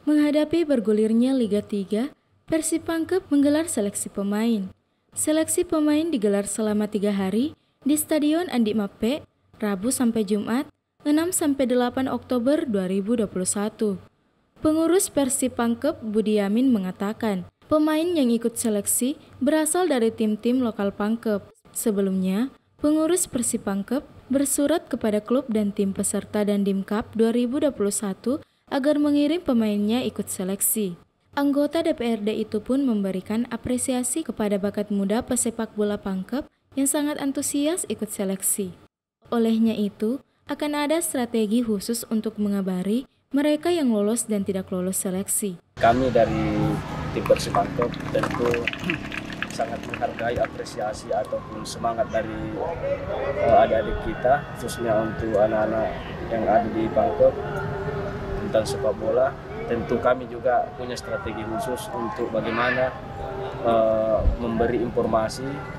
Menghadapi bergulirnya Liga 3, Persib Pangkep menggelar seleksi pemain. Seleksi pemain digelar selama 3 hari di Stadion Andi Mape, Rabu sampai Jumat, 6-8 Oktober 2021. Pengurus Persib Pangkep Budi Yamin mengatakan, pemain yang ikut seleksi berasal dari tim-tim lokal Pangkep. Sebelumnya, pengurus Persib Pangkep bersurat kepada klub dan tim peserta Dandim Cup 2021 agar mengirim pemainnya ikut seleksi. Anggota DPRD itu pun memberikan apresiasi kepada bakat muda pesepak bola Pangkep yang sangat antusias ikut seleksi. Olehnya itu, akan ada strategi khusus untuk mengabari mereka yang lolos dan tidak lolos seleksi. Kami dari tim Persib Pangkep tentu sangat menghargai apresiasi ataupun semangat dari adik-adik kita, khususnya untuk anak-anak yang ada di Pangkep tentang sepak bola. Tentu kami juga punya strategi khusus untuk bagaimana memberi informasi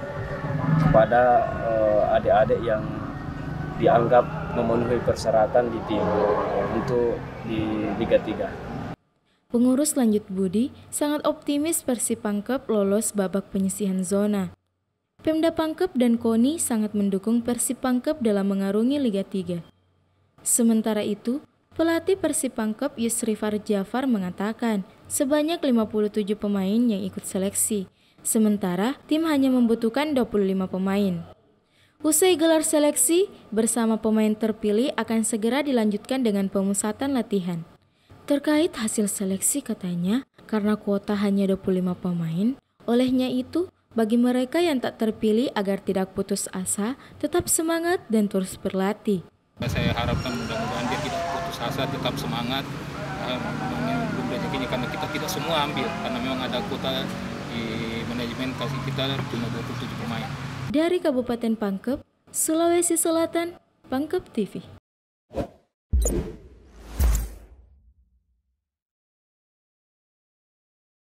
kepada adik-adik yang dianggap memenuhi persyaratan di tim untuk di Liga 3. Pengurus lanjut Budi sangat optimis Persib Pangkep lolos babak penyisihan zona. Pemda Pangkep dan KONI sangat mendukung Persib Pangkep dalam mengarungi Liga 3. Sementara itu, pelatih Persib Pangkep Yusri Farjafar mengatakan sebanyak 57 pemain yang ikut seleksi, sementara tim hanya membutuhkan 25 pemain. Usai gelar seleksi, bersama pemain terpilih akan segera dilanjutkan dengan pemusatan latihan. Terkait hasil seleksi katanya, karena kuota hanya 25 pemain, olehnya itu bagi mereka yang tak terpilih agar tidak putus asa, tetap semangat dan terus berlatih. Saya harapkan mudah-mudahan dia tidak putus asa, tetap semangat mengambil rezekinya, karena kita tidak semua ambil, karena memang ada kuota di manajemen kasih kita cuma 27 pemain. Dari Kabupaten Pangkep, Sulawesi Selatan, Pangkep TV.